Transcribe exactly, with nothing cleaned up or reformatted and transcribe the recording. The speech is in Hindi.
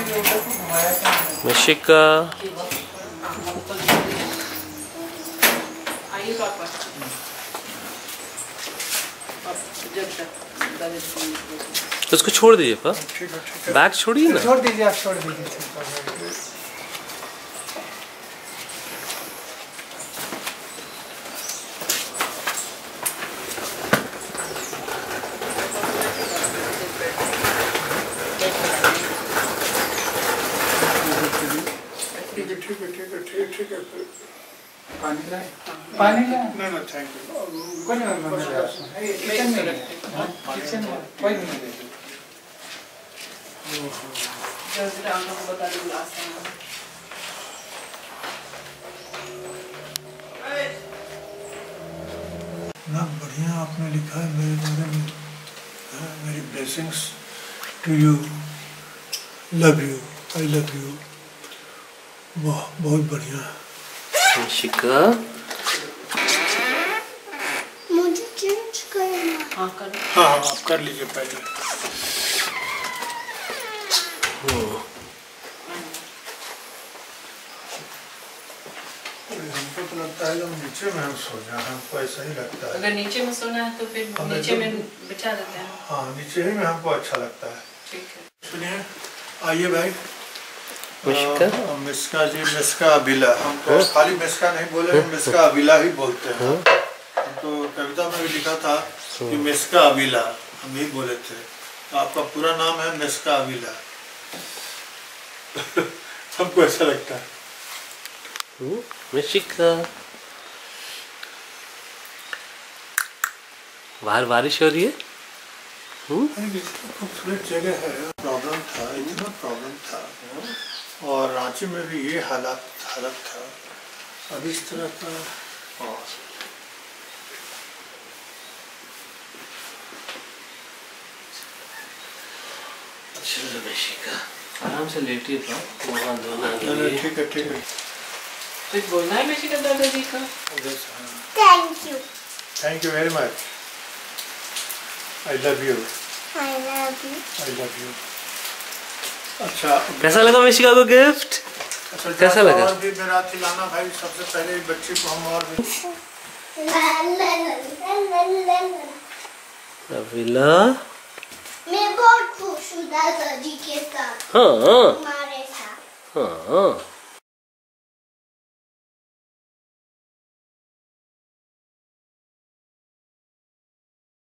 मिशिका उसको छोड़ दीजिए पा, बैग छोड़िए ना। छोड़ दीजिए, आप छोड़ दीजिए। ठीक है ठीक है ठीक है ठीक ठीक है। पानी लाए? पानी लाए? नहीं नहीं थैंक यू। कोई नहीं, किचन में किचन में कोई नहीं। ना बढ़िया आपने लिखा है मेरे बारे में, मेरी blessings to you, love you, I love you. वाह बहुत बढ़िया। मिशिका मुझे चेंज करना। हाँ कर। हाँ हाँ आप कर लीजिए पहले। हमको तो लगता है जब नीचे में हम सो जाए, हमको ऐसा ही लगता है। अगर नीचे में सोना है तो फिर नीचे में बिछा देते हैं। हाँ नीचे ही में हमको अच्छा लगता है। ठीक है। सुनिए, आइए भाई। मिशिका मिस्का जी, मिस्का अबिला, हम तो खाली मिस्का नहीं बोले, मिस्का अबिला ही बोलते हैं। हम तो कविता में भी लिखा था कि मिस्का अबिला, हम ही बोले थे। आपका पूरा नाम है मिस्का अबिला। हमको ऐसा लगता है। मिशिका बाहर बारिश हो रही है। खूबसूरत जगह है। प्रॉब्लम था, इतना प्रॉब्लम था, और रांची में भी ये हालात हालत था। अब इस तरह का चलो मिशिका आराम से लेटिए था, वहाँ धोना नहीं ठीक है ठीक है। कुछ बोलना है मिशिका दादाजी का? Thank you. Thank you very much. I love you. I love you. I love you. अच्छा कैसा लगा मिशिका को गिफ्ट? अच्छा कैसा लगा? और भी मेरा खिलाना भाई, सबसे पहले बच्चे को हम और भी। अबिला मैं बहुत खुश हूँ दादाजी के साथ। हाँ हमारे साथ। हाँ